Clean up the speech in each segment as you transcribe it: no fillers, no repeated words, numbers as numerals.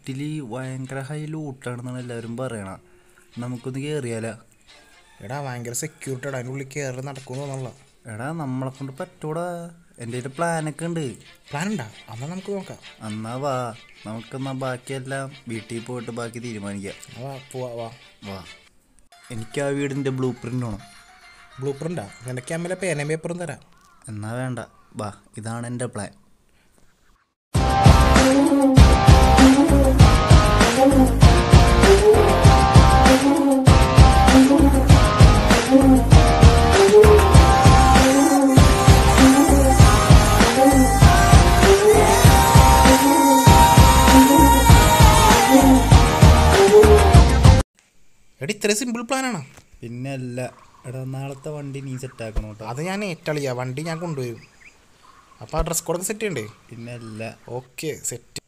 ലിഫ്റ്റില് ഭയങ്കര ഹൈ ലൂട്ടാണെന്നാണ് എല്ലാവരും പറയണ. നമുക്കൊന്ന് കയറിയാലോ? എടാ ഭയങ്കര സെക്യൂരിറ്റി അതിൻ്റെ ഉള്ളിൽ കയറി നടക്കുമെന്നുള്ള. എടാ നമ്മളെ കൊണ്ട് പറ്റൂടാ. എൻ്റെ കയ്യിൽ പ്ലാനൊക്കെ ഉണ്ട്. പ്ലാൻ ഉണ്ടാ? എന്നാൽ നമുക്ക് നോക്കാം. എന്നാ വാ, നമുക്കെന്നാ ബാക്കിയെല്ലാം വീട്ടിൽ പോയിട്ട് ബാക്കി തീരുമാനിക്കാം. പോവാ വാ വാ. എനിക്ക് ആ വീടിൻ്റെ ബ്ലൂ പ്രിൻ്റ് വേണം. ബ്ലൂ പ്രിൻ്റാ? നിനക്ക് അമ്മലെ പേനയും പേപ്പറും തരാം. എന്നാ വേണ്ട, വാ, ഇതാണ് എൻ്റെ പ്ലാൻ. എടി ഇത്ര സിമ്പിൾ പ്ലാനാണ്. പിന്നെ അല്ല. എടാ നാളത്തെ വണ്ടി നീ സെറ്റാക്കണം കേട്ടോ. അത് ഞാൻ ഏറ്റളിയാ, വണ്ടി ഞാൻ കൊണ്ടുവരും. അപ്പോൾ ആ ഡ്രസ് കോഡൊക്കെ സെറ്റ് ചെയ്യണ്ടേ? പിന്നെ അല്ല. Okay set.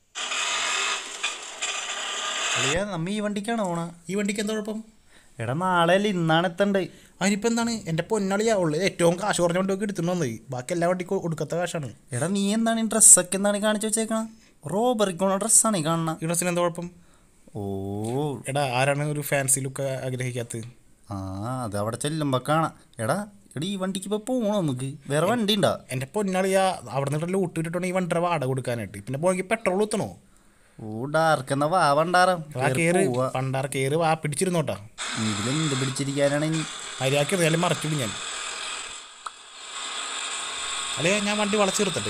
അളിയാ നമ്മ ഈ വണ്ടിക്കാണോ പോണ? ഈ വണ്ടിക്ക് എന്താ കുഴപ്പം? എടാ നാളെ അല്ല ഇന്നാണ് എത്തണ്ടേ. അതിനിപ്പോൾ എന്താണ്? എൻ്റെ പൊന്നളിയാ ഉള്ളത് ഏറ്റവും കാശ് കുറഞ്ഞ വണ്ടിയൊക്കെ എടുത്തിട്ട് വന്നത്. ബാക്കി എല്ലാ വണ്ടിക്കും കൊടുക്കാത്ത കാശാണ്. എടാ നീ എന്താണ് ഈ ഡ്രസ്സൊക്കെ എന്താണ് കാണിച്ചു വെച്ചേക്കണം? റോബറിക്കുള്ള ഡ്രസ്സാണ് ഈ കാണണം. ഈ ഡ്രസ്സിന് എന്താ കുഴപ്പം? ഓ എടാ ആരാണ് ഒരു ഫാൻസി ലുക്ക് ആഗ്രഹിക്കാത്തത്? അത് അവിടെ ചെല്ലുമ്പോൾ കാണാം. എടാ ഈ വണ്ടിക്ക് ഇപ്പോൾ പോകണോ? നമുക്ക് വേറെ വണ്ടി ഉണ്ടാ? എൻ്റെ പൊന്നാളിയാ അവിടെ നിന്ന് ലൂട്ട് ഇട്ടിട്ടാണ് ഈ വണ്ടിയുടെ വാടക കൊടുക്കാനായിട്ട്. പിന്നെ പോയി പെട്രോൾ ഊത്തണോ? ഓ ഡാർക്ക് എന്നാ വാ വണ്ടാറാം. പണ്ടാർ കയറി വാ, പിടിച്ചിരുന്നോട്ടാ. ഇതിലെന്ത് പിടിച്ചിരിക്കാനാണ് ഇനി? അരിയാക്കി എറിയാലും മറച്ചിടും ഞാൻ. അല്ലേ ഞാൻ വണ്ടി വളച്ചെടുത്തട്ടെ.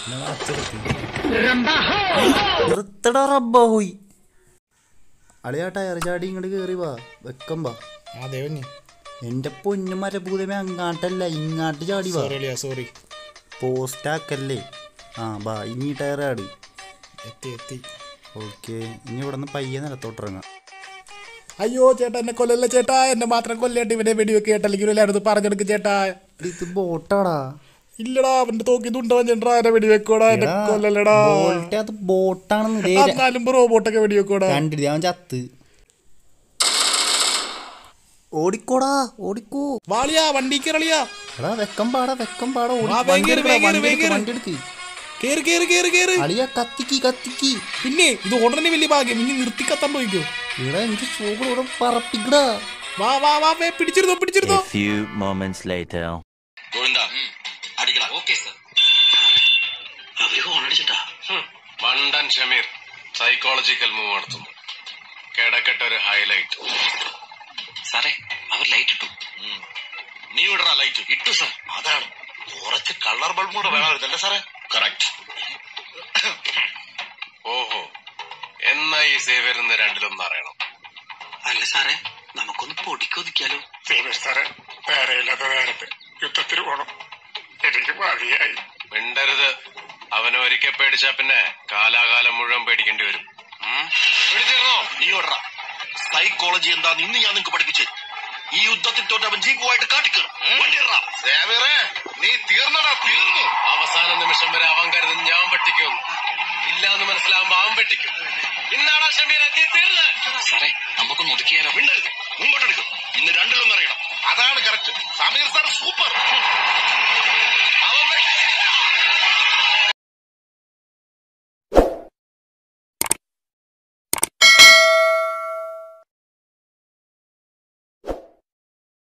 നിർത്തടാ റബ്ബ പോയി. അളിയാ ടയർ ചാടി ഇങ്ങോട്ട് കയറി വാ, വെക്കമ്പാ. അതെ എൻ്റെ പൊന്നു മരഭൂതമേ, അങ്ങാട്ടല്ല ഇങ്ങാട്ട് ചാടി വാ. സോറി പോസ്റ്റാക്കല്ലേ. ബാ ഇനി ടയർ ചാടി. എത്തി. ഓക്കെ, ഇനി ഇവിടെ നിന്ന് പയ്യെ നിലത്തോട്ടിറങ്ങാം. അയ്യോ ചേട്ടാ എന്നെ കൊല്ലല്ല ചേട്ടാ, എന്നെ മാത്രം കൊല്ലേട്ട് ഇവനെ വെടിവെക്ക് ചേട്ടാ, അല്ലെങ്കിൽ എല്ലാവരും പറഞ്ഞെടുക്ക് ചേട്ടാ. ഇത് ബോട്ടാടാ. ഇല്ലടാ അവന്റെ തോക്കിന്നുണ്ടോ ചേട്ടാ, എന്നെ വെടിവെക്കോടാ, എന്നെ കൊല്ലല്ലടാ. അത് ബോട്ടാണെന്ന്. എന്നാലും റോബോട്ടൊക്കെ വെടിവെക്കോടാ. കണ്ടില്ല അവൻ ചത്ത്. ഓടിക്കോടാ ഓടിക്കോ. വാളിയാ വണ്ടി കയറിയാ. എടാ വെക്കം പാടാ വണ്ടി എടുക്ക്. അളിയാ കത്തിക്ക്. പിന്നെ ഇത് ഉടനെ വലിയ ഭാഗ്യം, ഇനി നിർത്തി കത്താൻ പോയിക്കോ. ഇവിടെ എനിക്ക് ഷോകൾ ഇവിടെ പറപ്പിക്കടാ. വാ പിടിച്ചിരുന്നോ. മണ്ടൻ ഷമീർ സൈക്കോളജിക്കൽ മൂവ് നടത്തുന്നു. കിടക്കട്ടെ ഒരു ഹൈലൈറ്റ്. സാറേ അവർ ലൈറ്റ് ഇട്ടു. നീ വിടറാ ലൈറ്റ്. ഇട്ടു സാർ. അതാണ് കുറച്ച് കളർ ബൾബ് കൂടെ വേണമല്ലേ സാറേ? കറക്റ്റ്. ഓഹോ, എന്നാ ഈ സേവ്യറിന്ന് രണ്ടിലൊന്നും അറിയണം. അല്ല സാറേ നമുക്കൊന്ന് പൊടിക്കൊതിക്കാലോ. സേവ്യർ സാറേ വേറെയില്ലാത്ത നേരത്തെ യുദ്ധത്തിന് പോണം. എനിക്ക് മതിയായി. മിണ്ടരുത്. അവനെ ഒരിക്കൽ പേടിച്ചാ പിന്നെ കാലാകാലം മുഴുവൻ പേടിക്കേണ്ടി വരും. പേടിച്ചിരുന്നോ? നീ ഓടറ. സൈക്കോളജി എന്താന്ന് ഇന്ന് ഞാൻ നിങ്ങക്ക് പഠിപ്പിച്ചു. ഈ യുദ്ധത്തിൽ തോറ്റ് അവൻ ജീപ്പുമായിട്ട് കാട്ടിക്കയറും. നീ തീർന്നു. അവസാന നിമിഷം വരെ അവൻ കരുതും ഞാൻ വെട്ടിക്കും. ഇല്ലാന്ന് മനസ്സിലാവുമ്പോ അവൻ വെട്ടിക്കും. ഇന്നാടാ ഷമീർ നീ തീർന്ന്. സാറേ നമുക്കൊന്ന് ഒതുക്കിയാലോ? മിണ്ടരുത്. മുമ്പോട്ടെടുക്കും. ഇന്ന് രണ്ടിലൊന്നും അറിയണം. അതാണ് കറക്റ്റ്. Sameer sir super.